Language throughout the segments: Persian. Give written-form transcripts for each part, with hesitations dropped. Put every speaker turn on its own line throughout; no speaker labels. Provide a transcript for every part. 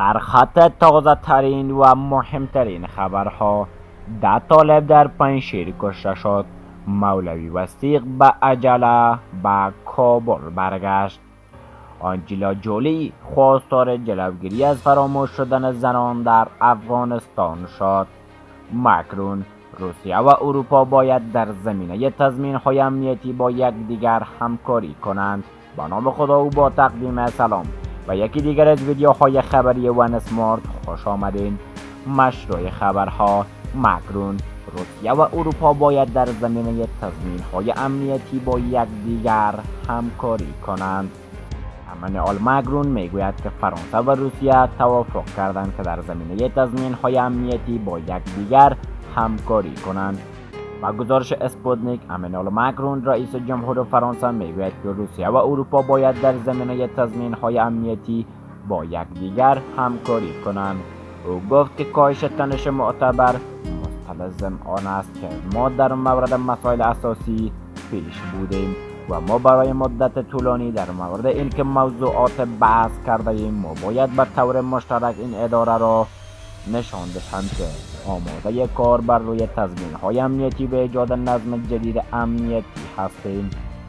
سرخط تازه ترین و مهمترین خبرها. 10 طالب در پنجشیر کشته شد. مولوی وثیق به عجله به کابل برگشت. آنجلا جولی خواستار جلوگیری از فراموش شدن زنان در افغانستان شد. ماکرون: روسیه و اروپا باید در زمینه تضمین‌های امنیتی با یکدیگر همکاری کنند. با نام خدا و با تقدیم سلام و یکی دیگر از ویدیوهای خبری ون اسمارت خوش آمدین. مشروع خبرها: ماکرون: روسیه و اروپا باید در زمینه تضمین‌های امنیتی با یکدیگر همکاری کنند. امانوئل ماکرون میگوید که فرانسه و روسیه توافق کردند که در زمینه تضمین‌های امنیتی با یکدیگر همکاری کنند. با گزارش اسپوتنیک، امانوئل ماکرون رئیس جمهور فرانسه میگوید که روسیه و اروپا باید در زمینه تضمین‌های امنیتی با یکدیگر همکاری کنند. او گفت که کاهش تنش معتبر مستلزم آن است که ما در مورد مسائل اساسی پیش بودیم و ما برای مدت طولانی در مورد اینکه موضوعات بحث کرده ایم. ما باید به طور مشترک این اداره را نشان دهیم که آماده کار بر روی تضمین‌های امنیتی به ایجاد نظم جدید امنیتی هستیم.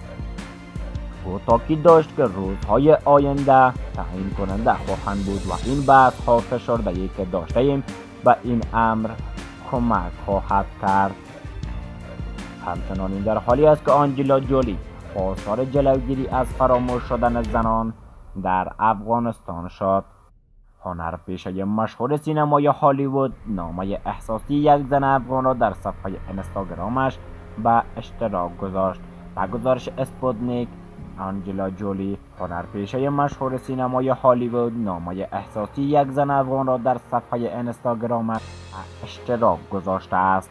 او تاکید داشت که روزهای آینده تعیین کننده خواهند بود و این بحث‌ها فشردگی که داشته ایم به این امر کمک خواهد کرد. همچنان این در حالی است که آنجلا جولی خواستار جلوگیری از فراموش شدن زنان در افغانستان شد. هنرپیشه مشهور سینمای هالیوود نامه احساسی یک زن افغان را در صفحه اینستاگرامش به اشتراک گذاشت. با گزارش اسپوتنیک، آنجلا جولی، هنرپیشه مشهور سینمای هالیوود، نامه احساسی یک زن افغان را در صفحه اینستاگرامش به اشتراک گذاشته است.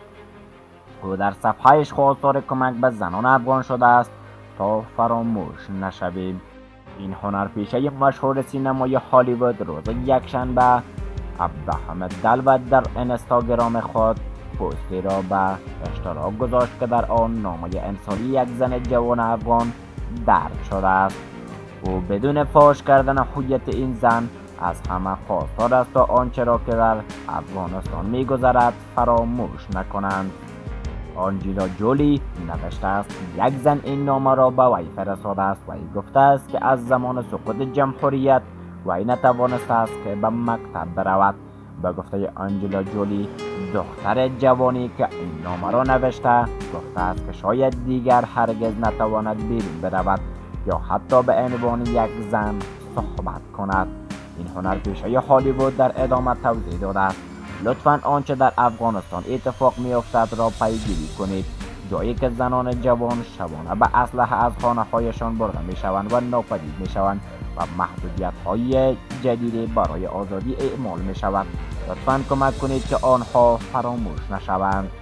او در صفحه‌اش خواستار کمک به زنان افغان شده است تا فراموش نشویم. این هنرپیشه مشهور سینمای هالیوود روز یکشنبه 17 دلوت در اینستاگرام خود پستی را به اشتراک گذاشت که در آن نامه انسانی یک زن جوان افغان درج شده است. او بدون فاش کردن هویت این زن از همه خواستار است تا آنچه را که در افغانستان می‌گذرد فراموش نکنند. آنجلا جولی نوشته است یک زن این نامه را به وی فرستاده است و گفته است که از زمان سقوط جمهوریت وی نتوانسته است که به مکتب برود. به گفته آنجلا جولی، دختر جوانی که این نامه را نوشته گفته است که شاید دیگر هرگز نتواند بیرون برود یا حتی به عنوان یک زن صحبت کند. این هنرپیشه هالیوود در ادامه توضیح داده است لطفاً آنچه در افغانستان اتفاق می‌افتد را پیگیری کنید، جایی که زنان جوان شبانه به اسلحه از خانه‌هایشان برده می‌شوند و ناپدید می‌شوند و محدودیت‌های جدیدی برای آزادی اعمال می‌شود. لطفاً کمک کنید که آنها فراموش نشوند.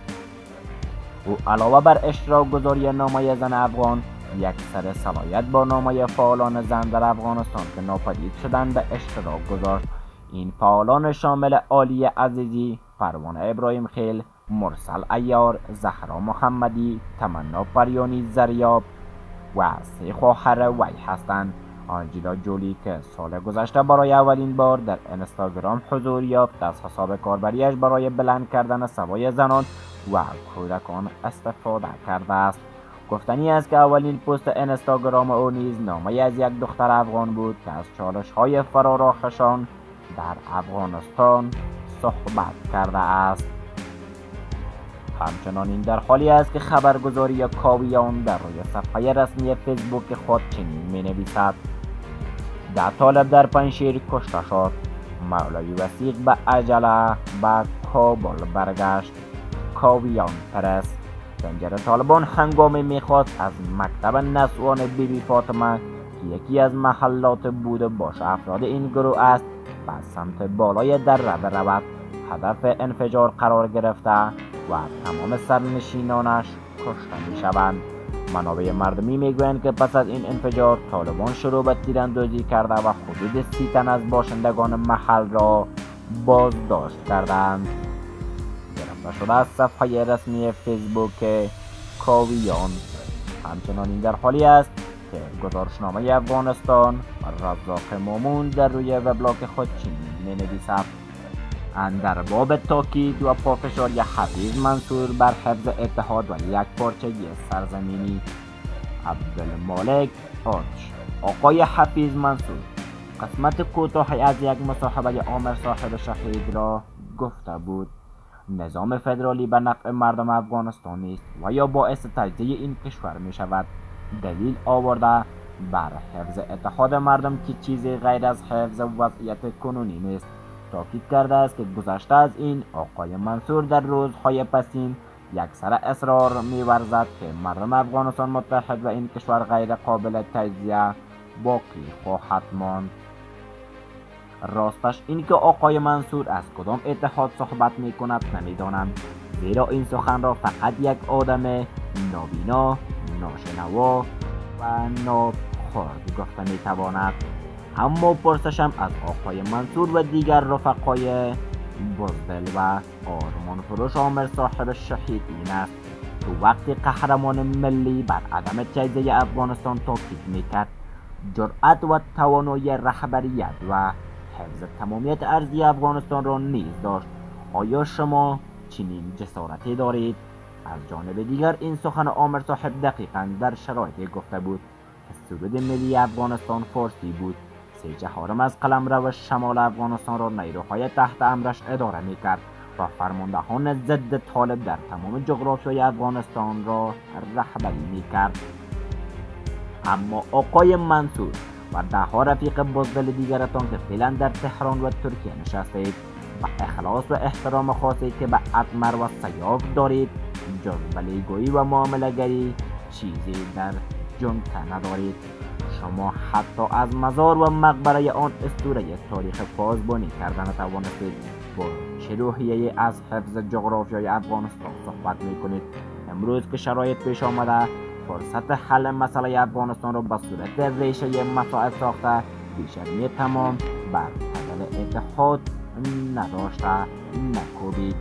او علاوه بر اشتراک گذاری نامه زن افغان، یک سر صلاحیت با نامه فعالان زن در افغانستان که ناپدید شدند به اشتراک گذاشت. این فعالان شامل عالیه عزیزی، پروانه ابراهیم خیل، مرسل عیار، زهرا محمدی، تمنا پریانی زریاب و 3 خواهر وی هستند. آنجلا جولی که سال گذشته برای اولین بار در اینستاگرام حضور یافت، از حساب کاربریش برای بلند کردن سوای زنان و کودکان استفاده کرده است. گفتنی است که اولین پست اینستاگرام او نیز نامه از یک دختر افغان بود که از چالش‌های فراراقشان در افغانستان صحبت کرده است. همچنان این در حالی است که خبرگزاری کاویان در روی صفحه رسمی فیسبوک خود چنین می‌نویسد: 10 طالب در پنجشیر کشته شد. مولوی وثیق به عجله به کابل برگشت. کاویان پرس: رنجر طالبان هنگامی می‌خواست از مکتب نسوان بیبی فاطمه که یکی از محلات بود باش افراد این گروه است به سمت بالای دره برود. هدف انفجار قرار گرفته و تمام سرنشینانش کشته می‌شوند. منابع مردمی میگویند که پس از این انفجار طالبان شروع به تیراندازی کرده و حدود 30 تن از باشندگان محل را بازداشت کردند. گرفته شده از صفحه رسمی فیسبوک کاویان. همچنان این در حالی است که گزارشنامه افغانستان رزاق مومون در روی وبلاگ خود چنین می نویسد. اندر باب تاکید و پافشاری حفیظ منصور بر حفظ اتحاد و یک پارچگی سرزمینی. عبدالمالک آرچ. آقای حفیظ منصور قسمت کوتاهی از یک مصاحبه عامر صاحب شهید را گفته بود: نظام فدرالی به نفع مردم افغانستان است و یا باعث تجزیه این کشور می شود. دلیل آورده بر حفظ اتحاد مردم که چیزی غیر از حفظ وضعیت کنونی نیست. تاکید کرده است که گذشته از این آقای منصور در روزهای پسین یک سر اصرار می‌ورزد که مردم افغانستان متحد و این کشور غیر قابل تجزیه باقی خواهد ماند. راستش این که آقای منصور از کدام اتحاد صحبت می کند نمی‌دانم، زیرا این سخن را فقط یک آدم نابینا، ناشنوا و ناخورد گفته می‌تواند. اما پرسشم از آقای منصور و دیگر رفقای بزدل و آرمان فروش عامر صاحب شهید این است: تو وقتی قهرمان ملی بر عدم تجزیه افغانستان تاکید میکرد، جرأت و توانایی رهبریت و حفظ تمامیت ارضی افغانستان را نیز داشت. آیا شما چنین جسارتی دارید؟ از جانب دیگر این سخن عامر صاحب دقیقاً در شرایطی گفته بود که سرود ملی افغانستان فارسی بود. 3/4 از قلمرو شمال افغانستان را نیروهای تحت امرش اداره میکرد و فرماندهان ضد طالب در تمام جغرافیای افغانستان را رهبری میکرد. اما آقای منصور و دهها رفیق بزدل دیگرتان که فعلا در تهران و ترکیه نشستید و اخلاص و احترام خاصی که به اتمر و سیاف دارید، جز ولیگویی و معامله‌گری چیزی در جنته ندارید. شما حتی از مزار و مقبره آن اسطوره تاریخ پاسبانی کردن توانستید. با چه روحیه‌ای از حفظ جغرافیای افغانستان صحبت میکنید؟ امروز که شرایط پیش آمده فرصت حل مسئله افغانستان را به صورت ریشه مسائل ساخته بی‌شرمی تمام بر بدل اتحاد نداشته نکوبید.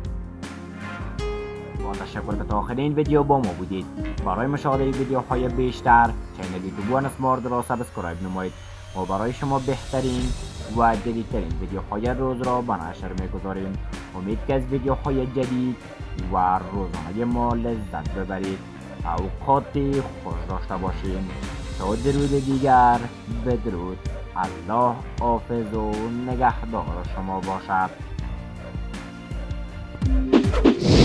با تشکر که تا آخر این ویدیو با ما بودید. برای مشاهده ویدیوهای بیشتر چینل یوتیوب اسمارت را سابسکرایب نمایید. ما برای شما بهترین و جدیدترین ویدیوهای روز را به نشر میگذاریم. امید که از ویدیوهای جدید و روزانه ما لذت ببرید. اوقاتی خوش داشته باشیم. تا درود دیگر بدرود. الله حافظ و نگهدار شما باشد.